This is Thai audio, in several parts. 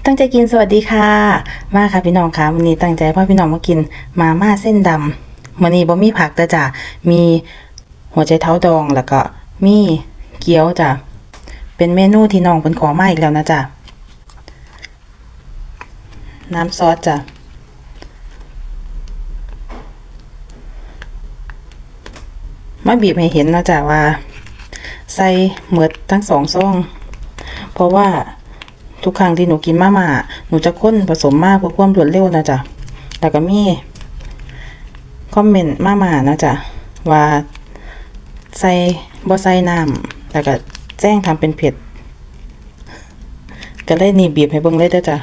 ตั้งใจกินสวัสดีค่ะมาค่ะพี่น้องค่ะวันนี้ตั้งใจพาพี่น้องมากินมาม่าเส้นดำมื้อนี้บ่มีผักจ้ะมีหัวใจเท้าดองแล้วก็มีเกี๊ยวจ้ะเป็นเมนูที่น้องเพิ่นขอมาอีกแล้วนะจ้ะน้ำซอสจ้ะมาบีบให้เห็นนะจ้ะว่าใส่หมดทั้ง2 ซองเพราะว่าทุกครั้งที่หนูกินมาม่าหนูจะค้นผสมมากเพื่อความรวดเร็วนะจ๊ะแล้วก็มีคอมเมนต์มานะจ๊ะว่าใส่บ่ใส่น้ำแล้วก็แจ้งทำเป็นเผ็ดก็เลยนี่บีบให้เบิ่งเลยเด้อจ้ะ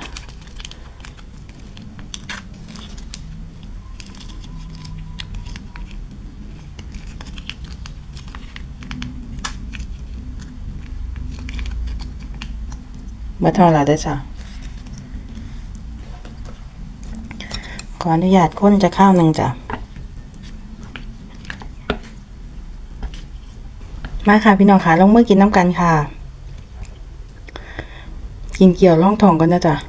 มาเท่าไหร่ได้จ้ะขออนุญาตค้นจะข้าวหนึ่งจ้ะมาค่ะพี่น้องค่ะลงมือกินน้ำกันค่ะกินเกี่ยวร่องทองกันนะจ๊ะ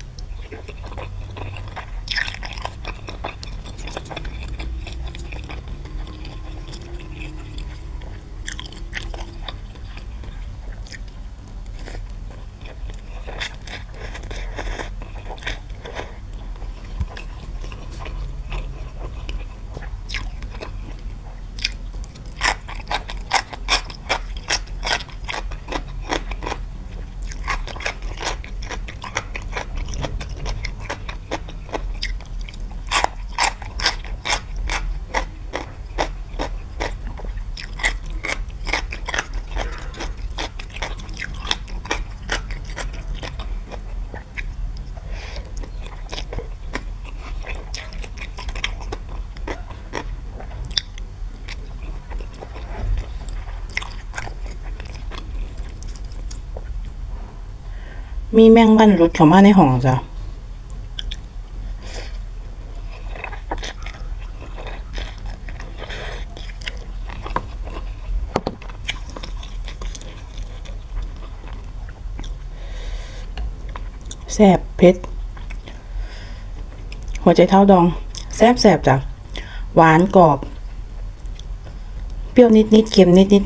มีแมงวันหลุดเข้ามาในห้องจ้ะแซ่บเผ็ดหัวใจเท้าดองแซ่บจ้ะหวานกรอบเปรี้ยวนิดเค็มนิด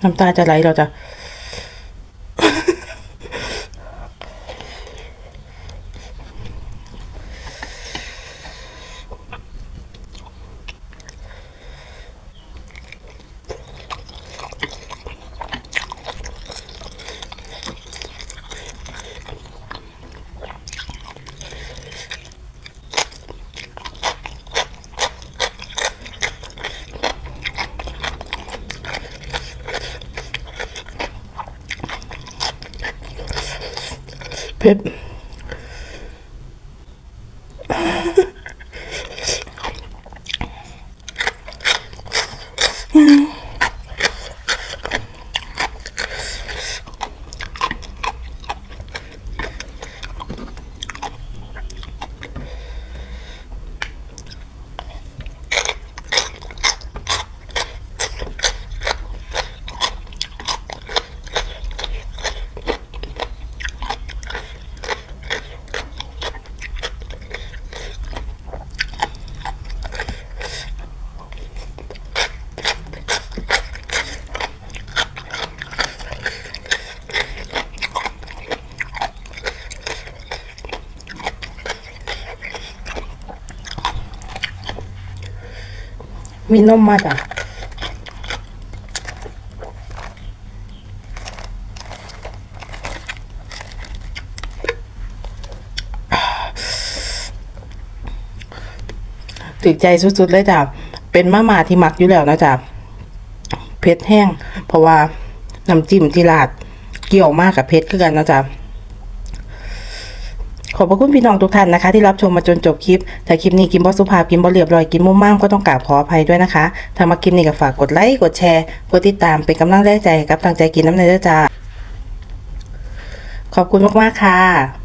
น้ำตาจะไหลเราจะเผ็ดมีนมมาจ้ะถึกใจสุดๆเลยจ้ะเป็นมาม่าที่มักอยู่แล้วนะจ้ะเผ็ดแห้งเพราะว่าน้ำจิ้มที่ราดเกี่ยวมากกับเผ็ดคือกันนะจ๊ะขอบพระคุณพี่น้องทุกท่านนะคะที่รับชมมาจนจบคลิปถ้าคลิปนี้กินบ่สุภาพกินบ่เรียบร้อยกินมุมม่ามก็ต้องกราบขออภัยด้วยนะคะถ้ามาคลิปนี้ก็ฝากกดไลค์กดแชร์กดติดตามเป็นกำลังใจกับตั้งใจกินน้ำเนยจ้าขอบคุณมากๆค่ะ